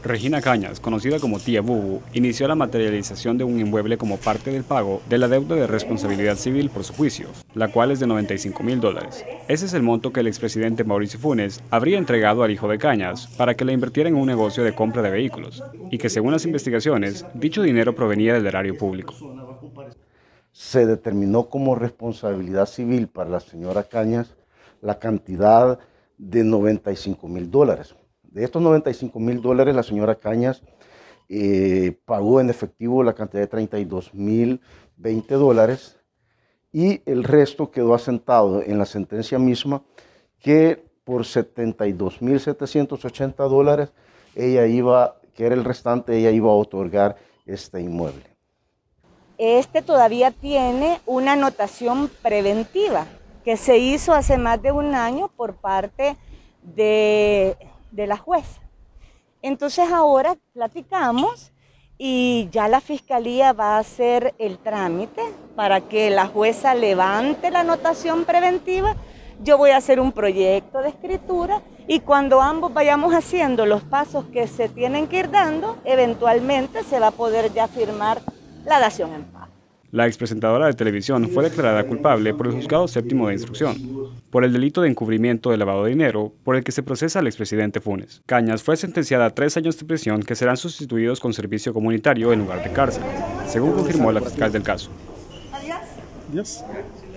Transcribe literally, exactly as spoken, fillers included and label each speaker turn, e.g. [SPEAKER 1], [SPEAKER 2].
[SPEAKER 1] Regina Cañas, conocida como Tía Bubu, inició la materialización de un inmueble como parte del pago de la deuda de responsabilidad civil por su juicio, la cual es de noventa y cinco mil dólares. Ese es el monto que el expresidente Mauricio Funes habría entregado al hijo de Cañas para que la invirtiera en un negocio de compra de vehículos, y que según las investigaciones, dicho dinero provenía del erario público.
[SPEAKER 2] Se determinó como responsabilidad civil para la señora Cañas la cantidad de noventa y cinco mil dólares. De estos noventa y cinco mil dólares, la señora Cañas eh, pagó en efectivo la cantidad de treinta y dos mil veinte dólares y el resto quedó asentado en la sentencia misma que por setenta y dos mil setecientos ochenta dólares, ella iba, que era el restante, ella iba a otorgar este inmueble.
[SPEAKER 3] Este todavía tiene una anotación preventiva que se hizo hace más de un año por parte de, de la jueza. Entonces ahora platicamos y ya la fiscalía va a hacer el trámite para que la jueza levante la anotación preventiva. Yo voy a hacer un proyecto de escritura y cuando ambos vayamos haciendo los pasos que se tienen que ir dando, eventualmente se va a poder ya firmar la dación en pago.
[SPEAKER 1] La expresentadora de televisión fue declarada culpable por el Juzgado Séptimo de Instrucción, por el delito de encubrimiento de lavado de dinero por el que se procesa al expresidente Funes. Cañas fue sentenciada a tres años de prisión que serán sustituidos con servicio comunitario en lugar de cárcel, según confirmó la fiscal del caso.
[SPEAKER 4] Adiós.